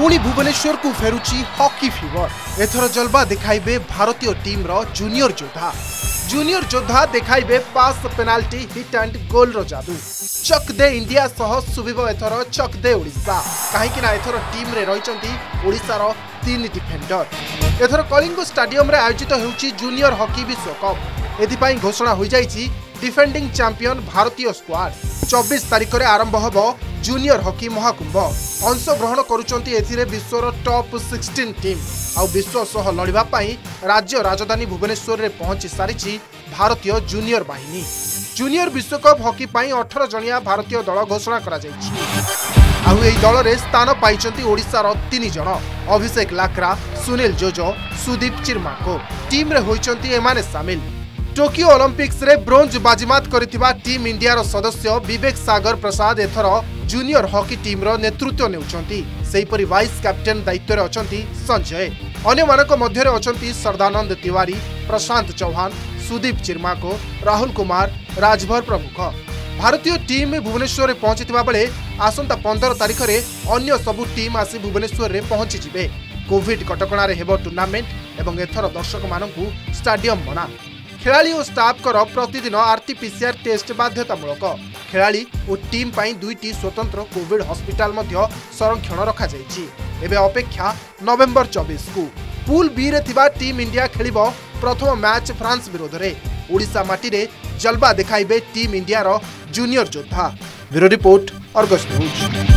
पुणी भुवनेश्वर को फेरुची hockey fever. एथर जलवा दिखाइबे भारतीय टीम रो जूनियर जोधा दिखाइबे pass penalty hit and goal रो जादू। चक दे इंडिया सह सुबिबो एथर चक दे ओडिशा कहीं ना एथर टीम रे रहिचंती ओडिशा रो 3 डिफेंडर। एथर कलिंग स्टेडियम रे आयोजित हेउची जूनियर हॉकी विश्वकप। एथिपाई घोषणा हो जाइछि डिफेंडिंग चैंपियन भारतीय स्क्वाड। 24 तारिख रे आरंभ होबो जूनियर हॉकी महाकुंभ। अंशग्रहण करुचंती एथिरे विश्वर टॉप 16 टीम। आउ विश्व सह लड़िबा पई राज्य राजधानी भुवनेश्वर रे पहुंची सारिछि भारतीय जूनियर बाहिनी। जूनियर विश्वकप हॉकी पई 18 जणिया भारतीय दल घोषणा करा जाइछि। आउ एही दल रे स्थान पाइचंती ओडिसा रो 3 जण अभिषेक लाक्रा, सुनील जोजो, सुदीप चिर्माको। टीम रे होइचंती एमाने शामिल। टोकियो ओलंपिक्स रे ब्रोंज बाजीमात करिथिबा टीम इंडिया रो सदस्य विवेक सागर प्रसाद एथर जूनियर हॉकी टीम रो नेतृत्व नेउचंती। सेहीपरि वाइस कैप्टेन दायित्व रे अचंती संजय। अन्य मानक मध्य रे अचंती सरदानंद तिवारी, प्रशांत चौहान, सुदीप चिर्माको, राहुल कुमार, राजभर प्रमुख। भारतीय टीम भुवनेश्वर रे पहुंचीथिबा बेले आसंता 15 तारिख रे अन्य सबु टीम आसी भुवनेश्वर रे पहुंची जिवे। कोविड कटकणा रे हेबो टूर्नामेंट एवं एथर दर्शक मानकु स्टेडियम बना। खेलाड़ी और स्टाफ कर प्रतिदिन आरटीपीसीआर टेस्ट बाध्यतामूलक। खेलाड़ी और टीम पाई 2टी स्वतंत्र कोविड हॉस्पिटल मध्य संरक्षण रखा जाइछि। एबे अपेक्षा नवेम्बर 24 को पूल बी रे थिबा टीम इंडिया खेलिबो प्रथम मैच फ्रांस विरोध रे। ओडिशा माटी रे जलवा दिखाइबे टीम इंडिया रो जूनियर योद्धा। Bureau report, Argus news.